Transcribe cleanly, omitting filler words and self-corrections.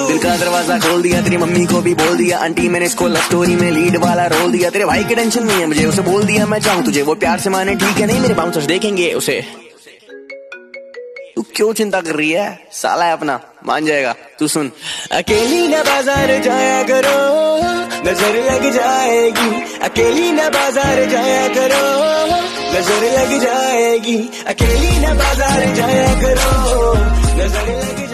दिल का दरवाजा खोल दिया, तेरी मम्मी को भी बोल दिया, आंटी मैंने इसको लव स्टोरी में लीड वाला रोल दिया। तेरे भाई की टेंशन नहीं है मुझे, उसे बोल दिया मैं चाहूँ तुझे, वो प्यार से माने ठीक है, नहीं मेरे बाउंसर्स देखेंगे उसे। तू क्यों चिंता कर रही है, साला है अपना, मान जाएगा। तू सुन, अकेली न बाजार जाया करो, नजर लग जाएगी। अकेली न बाजार जाया करो, नजर लग जाएगी। अकेली न बाजार जाया करो, नजर लग